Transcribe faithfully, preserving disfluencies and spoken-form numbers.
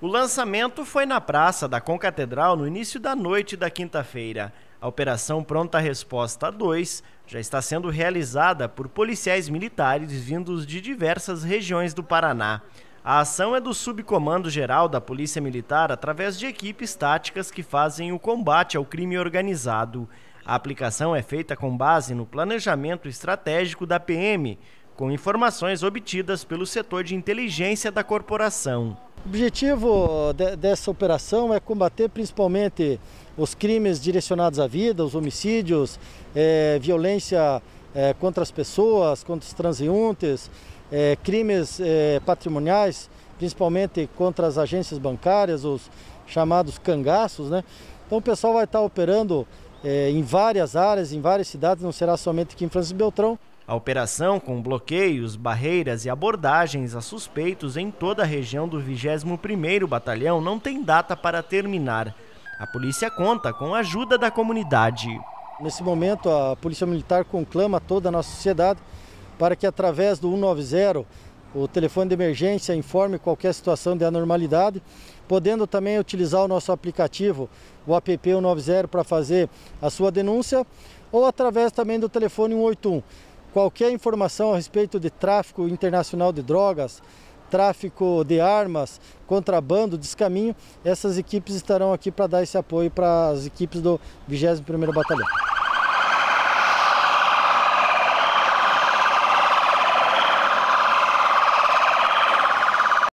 O lançamento foi na Praça da Concatedral no início da noite da quinta-feira. A Operação Pronta Resposta dois já está sendo realizada por policiais militares vindos de diversas regiões do Paraná. A ação é do Subcomando Geral da Polícia Militar através de equipes táticas que fazem o combate ao crime organizado. A aplicação é feita com base no planejamento estratégico da P M, com informações obtidas pelo setor de inteligência da corporação. O objetivo de, dessa operação é combater principalmente os crimes direcionados à vida, os homicídios, é, violência é, contra as pessoas, contra os transeuntes, é, crimes é, patrimoniais, principalmente contra as agências bancárias, os chamados cangaços, né? Então o pessoal vai estar operando é, em várias áreas, em várias cidades, não será somente aqui em Francisco Beltrão. A operação, com bloqueios, barreiras e abordagens a suspeitos em toda a região do vigésimo primeiro Batalhão, não tem data para terminar. A polícia conta com a ajuda da comunidade. Nesse momento, a Polícia Militar conclama toda a nossa sociedade para que, através do cento e noventa, o telefone de emergência, informe qualquer situação de anormalidade, podendo também utilizar o nosso aplicativo, o app cento e noventa, para fazer a sua denúncia, ou através também do telefone cento e oitenta e um. Qualquer informação a respeito de tráfico internacional de drogas, tráfico de armas, contrabando, descaminho, essas equipes estarão aqui para dar esse apoio para as equipes do vigésimo primeiro Batalhão.